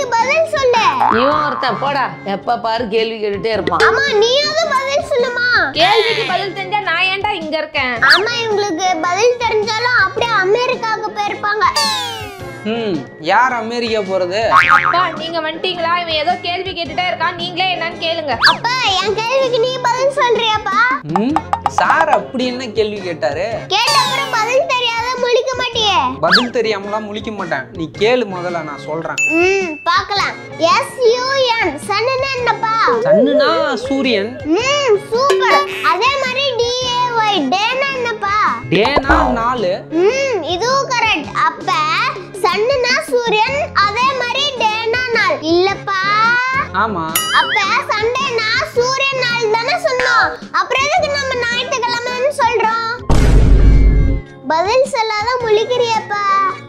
பதில் சொல்லு. இவன் ஒருத்தன் போடா, எப்ப பாரு கேள்வி கேட்டுட்டே இருப்பான். அம்மா நீயாவது பதில் சொல்லுமா. கேள்விக்கு பதில் தெரிஞ்சா நான் ஏன்டா இங்க இருக்கேன்? அம்மா இவங்களுக்கு பதில் தெரிஞ்சாலும் அப்படியே அமெரிக்காவுக்கு போயிருப்பாங்க. யார் அமெரிக்கா போறது? அப்பா நீங்க வந்துட்டீங்களா? இவன் ஏதோ கேள்வி கேட்டுட்டே இருக்கான், நீங்களே என்னன்னு கேளுங்க. அப்பா என் கேள்விக்கு நீ பதில் சொல்றியாப்பா? சார் அப்படி என்ன கேள்வி கேட்டாரு? கேட்ட அப்புறம் பதில் தெரியாத முழிக்க மாட்டியே. பதில் தெரியாமலாம் முழிக்க மாட்டேன், நீ கேளு முதல்ல, நான் சொல்றேன். பார்க்கலாம். SUN சன்னுனா என்னப்பா? சன்னுனா சூரியன். சூப்பர். அதே மாதிரி DAY டேனா என்னப்பா? டேனா நாள். இதுவும் கரெக்ட். அப்ப சன்னுனா சூரியன், அதே மாதிரி டேனா நாள் இல்லப்பா? ஆமா. அப்ப சண்டேனா சூரியன் நாள் தானே சொன்னோம். அப்புறம் எதுக்கு நம்ம ஞாயிற்றுக்கிழமைன்னு சொல்றோம்? பதில் சொல்லாத முழிக்கிறியப்பா.